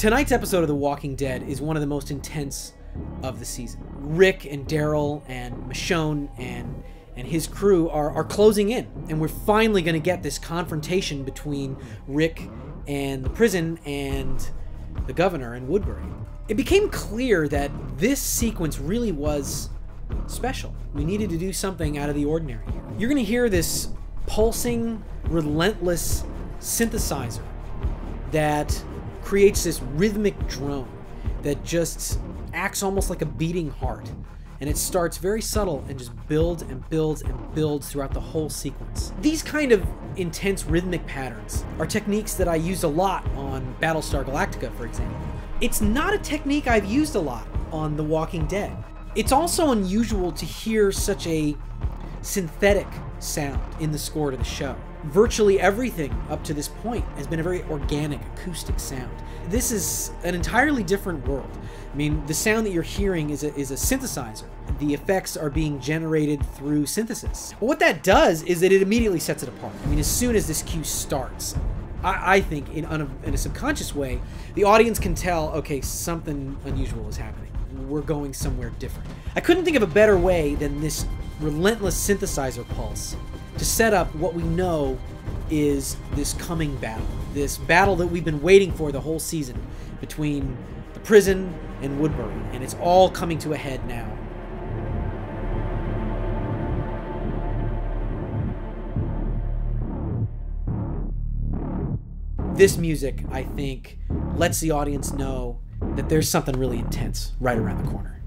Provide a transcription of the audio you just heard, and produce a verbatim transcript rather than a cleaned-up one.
Tonight's episode of The Walking Dead is one of the most intense of the season. Rick and Daryl and Michonne and and his crew are, are closing in, and we're finally going to get this confrontation between Rick and the prison and the governor in Woodbury. It became clear that this sequence really was special. We needed to do something out of the ordinary here. You're going to hear this pulsing, relentless synthesizer that creates this rhythmic drone that just acts almost like a beating heart. And it starts very subtle and just builds and builds and builds throughout the whole sequence. These kind of intense rhythmic patterns are techniques that I used a lot on Battlestar Galactica, for example. It's not a technique I've used a lot on The Walking Dead. It's also unusual to hear such a synthetic sound in the score to the show. Virtually everything up to this point has been a very organic, acoustic sound. This is an entirely different world. I mean, the sound that you're hearing is a, is a synthesizer. The effects are being generated through synthesis. But what that does is that it immediately sets it apart. I mean, as soon as this cue starts, I, I think in, on a, in a subconscious way, the audience can tell, okay, something unusual is happening. We're going somewhere different. I couldn't think of a better way than this relentless synthesizer pulse to set up what we know is this coming battle. This battle that we've been waiting for the whole season between the prison and Woodbury, and it's all coming to a head now. This music, I think, lets the audience know that there's something really intense right around the corner.